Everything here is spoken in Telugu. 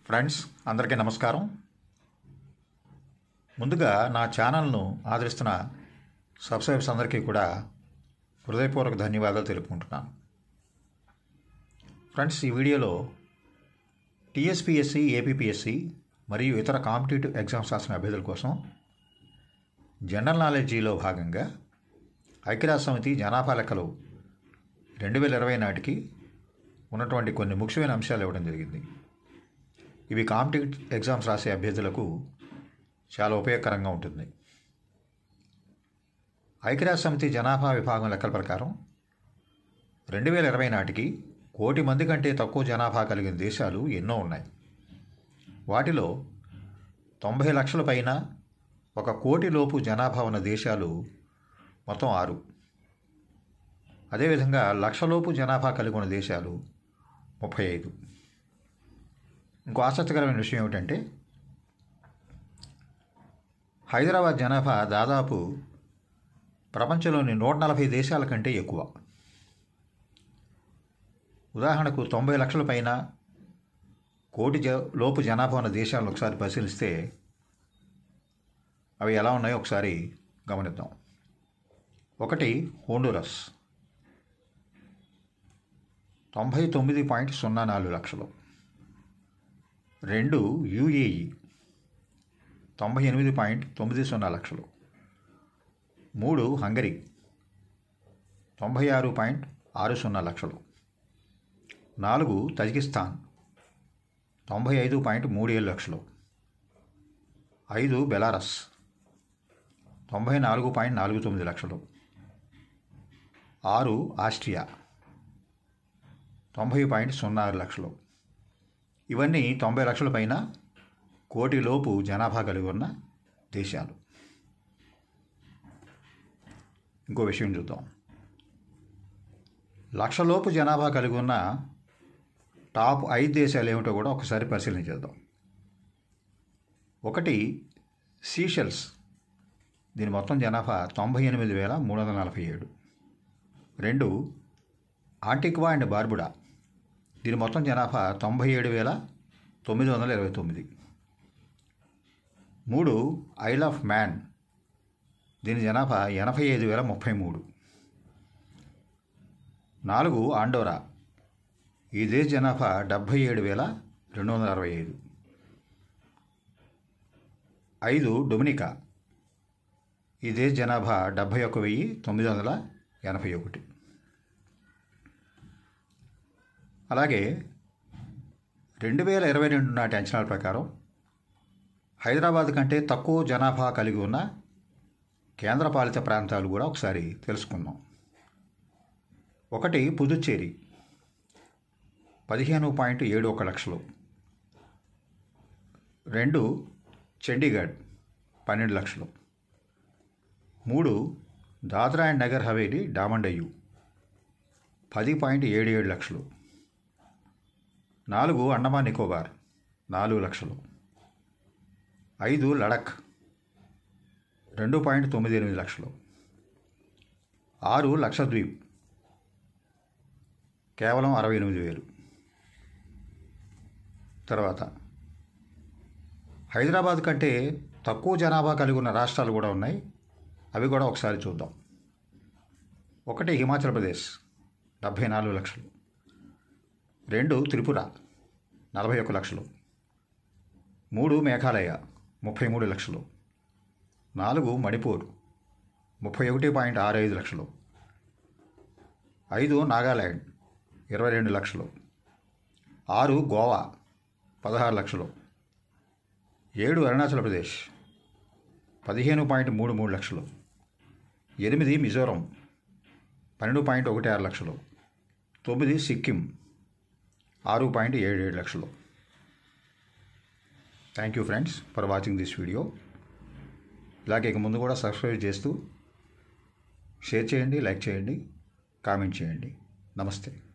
ఫ్రెండ్స్ అందరికీ నమస్కారం. ముందుగా నా ఛానల్ను ఆదరిస్తున్న సబ్స్క్రైబర్స్ అందరికీ కూడా హృదయపూర్వక ధన్యవాదాలు తెలుపుకుంటున్నాను. ఫ్రెండ్స్, ఈ వీడియోలో టీఎస్పీఎస్సీ, ఏపీపీఎస్సీ మరియు ఇతర కాంపిటేటివ్ ఎగ్జామ్స్ రాసిన అభ్యర్థుల కోసం జనరల్ నాలెడ్జీలో భాగంగా ఐక్యరాజ్య సమితి జనాభా లెక్కలు 2020 నాటికి ఉన్నటువంటి కొన్ని ముఖ్యమైన అంశాలు ఇవ్వడం జరిగింది. ఇవి కాంపిటేటివ్ ఎగ్జామ్స్ రాసే అభ్యర్థులకు చాలా ఉపయోగకరంగా ఉంటుంది. ఐక్యరాజ్య సమితి జనాభా విభాగం లెక్కల ప్రకారం 2020 నాటికి 1 కోటి మంది కంటే తక్కువ జనాభా కలిగిన దేశాలు ఎన్నో ఉన్నాయి. వాటిలో 90 లక్షల పైన 1 కోటి లోపు జనాభా ఉన్న దేశాలు మొత్తం 6. అదేవిధంగా లక్షలోపు జనాభా కలిగి ఉన్న దేశాలు 35. ఇంకో ఆసక్తికరమైన విషయం ఏమిటంటే, హైదరాబాద్ జనాభా దాదాపు ప్రపంచంలోని 140 దేశాల కంటే ఎక్కువ. ఉదాహరణకు 90 లక్షల పైన 1 కోటి లోపు జనాభా ఉన్న దేశాలను ఒకసారి పరిశీలిస్తే అవి ఎలా ఉన్నాయో ఒకసారి గమనిద్దాం. 1 హోండురస్ 99.04 లక్షలు. 2 యుఏఈ 98.90 లక్షలు. 3 హంగరీ 96.60 లక్షలు. 4 తజికిస్తాన్ 95.37 లక్షలు. 5 బెలారస్ 94.49 లక్షలు. 6 ఆస్ట్రియా 90.06 లక్షలు. ఇవన్నీ 90 లక్షల పైన 1 కోటి లోపు జనాభా కలిగి ఉన్న దేశాలు. ఇంకో విషయం చూద్దాం. లక్షలోపు జనాభా కలిగి ఉన్న టాప్ 5 దేశాలు ఏమిటో కూడా ఒకసారి పరిశీలించేద్దాం. 1 సీషెల్స్, దీని మొత్తం జనాభా 98,347. 2 ఆంటిగ్వా అండ్ బార్బుడా, దీని మొత్తం జనాభా 97,929. 3 ఐల్ ఆఫ్ మ్యాన్, దీని జనాభా 85,033. 4 ఆండోరా, ఈ దేశ జనాభా 77,265. 5 డొమినికా, ఈ దేశ జనాభా 71,981. అలాగే 2022 నాటి అంచనాల ప్రకారం హైదరాబాద్ కంటే తక్కువ జనాభా కలిగి ఉన్న కేంద్రపాలిత ప్రాంతాలు కూడా ఒకసారి తెలుసుకుందాం. 1 పుదుచ్చేరి 15.71 లక్షలు. 2 చండీగఢ్ 12 లక్షలు. 3 దాద్రా అండ్ నగర్ హవేలీ డామన్ డయ్యూ 10.77 లక్షలు. 4 అండమాన్ నికోబార్ 4 లక్షలు. 5 లడఖ్ 2.98 లక్షలు. 6 లక్షద్వీప్ కేవలం 68,000. తర్వాత హైదరాబాద్ కంటే తక్కువ జనాభా కలిగి ఉన్న రాష్ట్రాలు కూడా ఉన్నాయి. అవి కూడా ఒకసారి చూద్దాం. 1 హిమాచల్ ప్రదేశ్ 74 లక్షలు. 2 త్రిపుర 41 లక్షలు. 3 మేఘాలయ 33 లక్షలు. 4 మణిపూర్ 31.65 లక్షలు. 5 నాగాల్యాండ్ 22 లక్షలు. 6 గోవా 16 లక్షలు. 7 అరుణాచల్ ప్రదేశ్ 15.33 లక్షలు. 8 మిజోరం 12.16 లక్షలు. 9 సిక్కిం 6.77 లక్షలు. Thank you friends for watching this video. ఇలాగే ఇక ముందు కూడా సబ్స్క్రైబ్ చేస్తూ షేర్ చేయండి, లైక్ చేయండి, కామెంట్ చేయండి. నమస్తే.